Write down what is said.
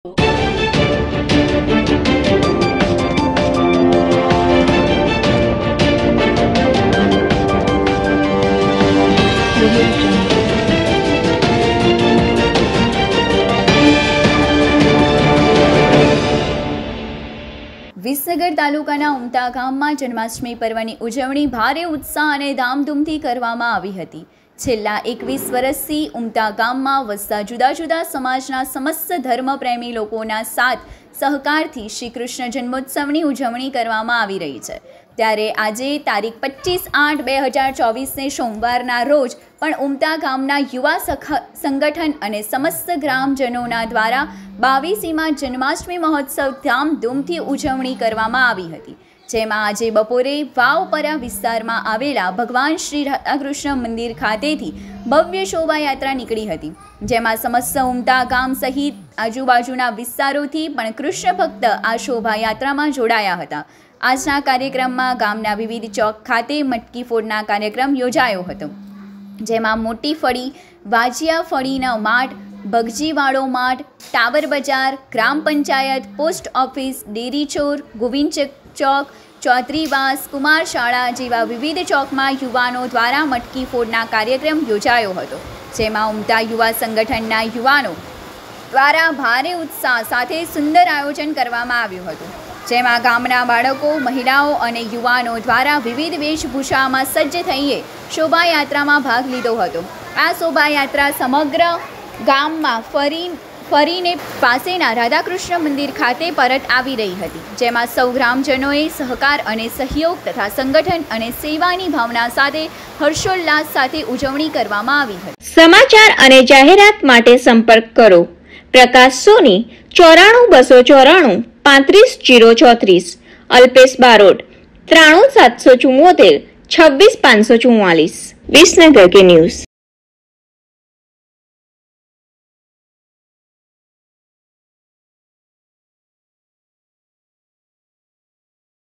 વિસનગર તાલુકાના ઉમતા ગામમાં જન્માષ્ટમી પર્વની ઉજવણી ભારે ઉત્સાહ અને ધામધૂમથી કરવામાં આવી હતી। છેલ્લા 21 વર્ષથી ઉમતા ગામમાં વસતા જુદા જુદા સમાજના સમસ્ત ધર્મપ્રેમી લોકોના સાથ સહકારથી શ્રી કૃષ્ણ જન્મોત્સવની ઉજવણી કરવામાં આવી રહી છે। ત્યારે આજે તારીખ 25/8/2024ને સોમવારના રોજ પણ ઉમતા ગામના યુવા સંગઠન અને સમસ્ત ગ્રામજનોના દ્વારા 22મી જન્માષ્ટમી મહોત્સવ ધામધૂમથી ઉજવણી કરવામાં આવી હતી। જેમાં આજે બપોરે વાવપરા વિસ્તારમાં આવેલા ભગવાન શ્રી રાધાકૃષ્ણ મંદિર ખાતેથી ભવ્ય શોભાયાત્રા નીકળી હતી। જેમાં સમસ્ત ઉમતા ગામ સહિત આજુબાજુના વિસ્તારોથી પણ કૃષ્ણ ભક્ત આ શોભાયાત્રામાં જોડાયા હતા। આજના કાર્યક્રમમાં ગામના વિવિધ ચોક ખાતે મટકી ફોડના કાર્યક્રમ યોજાયો હતો। જેમાં મોટી ફળી, વાજિયા ફળીનો માઠ, બગજીવાળો માઠ, ટાવર બજાર, gram panchayat, post office, dairy ચોર, ગોવિંદ ચોક, ચૌધરીવાસ, કુમાર શાળા જેવા વિવિધ ચોકમાં યુવાનો દ્વારા મટકી ફોડના કાર્યક્રમ યોજાયો હતો। જેમાં ઉમતા યુવા સંગઠનના યુવાનો દ્વારા ભારે ઉત્સાહ સાથે સુંદર આયોજન કરવામાં આવ્યું હતું। જેમાં ગામના બાળકો, મહિલાઓ અને યુવાનો દ્વારા વિવિધ વેશભૂષામાં સજ્જ થઈને શોભાયાત્રામાં ભાગ લીધો હતો। આ શોભાયાત્રા સમગ્ર ગામમાં ફરીને પાસેના રાધાકૃષ્ણ મંદિર ખાતે પરત આવી રહી હતી। જેમાં સૌ ગ્રામજનોએ સહકાર અને સહયોગ તથા સંગઠન અને સેવાની ભાવના સાથે હર્ષોલ્લાસ સાથે ઉજવણી કરવામાં આવી હતી। સમાચાર અને જાહેરાત માટે સંપર્ક કરો પ્રકાશ સોની 94 294 35 034, અલ્પેશ બારોટ 93 774 26 544। વિસનગર કે ન્યૂઝ।